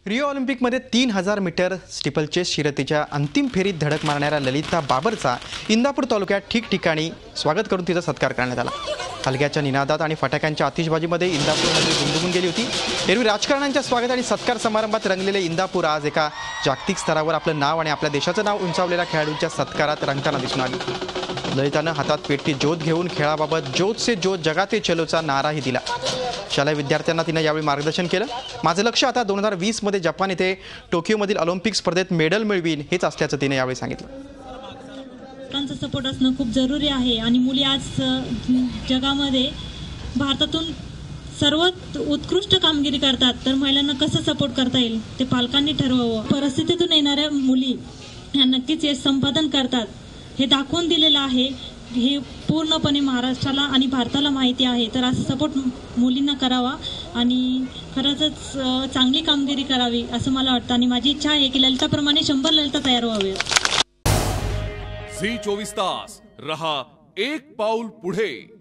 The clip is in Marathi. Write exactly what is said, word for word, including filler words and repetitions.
रिओ ऑलिम्पिकमध्ये तीन हजार मीटर स्टीपलचेस शर्यतीच्या अंतिम फेरीत धडक मारणाऱ्या ललिता बाबरचा इंदापूर तालुक्यात ठिकठिकाणी स्वागत करून तिचा सत्कार करण्यात आला। हलग्याच्या निनादात आणि फटाक्यांच्या आतिषबाजीमध्ये इंदापूरमध्ये दुमदुमून गेली होती। एरवी राजकारण्यांच्या स्वागत आणि सत्कार समारंभात रंगलेले इंदापूर आज एका जागतिक स्तरावर आपलं नाव आणि आपल्या देशाचं नाव उंचावलेल्या खेळाडूंच्या सत्कारात रंगताना दिसून आली। ललितानं हातात पेटती ज्योत घेऊन खेळाबाबत ज्योत से ज्योत जगाते चलोचा नाराही दिला। शालेय विद्यार्थ्यांना तिने यावेळी मार्गदर्शन केलं। माझं लक्ष आता दोन हजार वीस मध्ये जपान येथे टोकियोमधील ऑलिम्पिक स्पर्धेत मेडल मिळवीन हेच असल्याचं तिने यावेळी सांगितलं। लोकांचा सपोर्ट असणं खूप जरुरी आहे आणि मुली आज जगामध्ये भारतातून सर्वात उत्कृष्ट कामगिरी करतात, तर महिलांना कसं सपोर्ट करता येईल ते पालकांनी ठरवावं। परिस्थितीतून येणाऱ्या मुली ह्या नक्कीच यश संपादन करतात हे दाखवून दिलेलं आहे। हे पूर्णपणे महाराष्ट्राला आणि भारताला माहिती आहे, तर असं सपोर्ट मुलींना करावा आणि खरंच चांगली कामगिरी करावी असं मला वाटतं आणि माझी इच्छा आहे की ललिताप्रमाणे शंभर ललिता तयार व्हावे। झी चोवीस तास रहा एक पाऊल पुढे।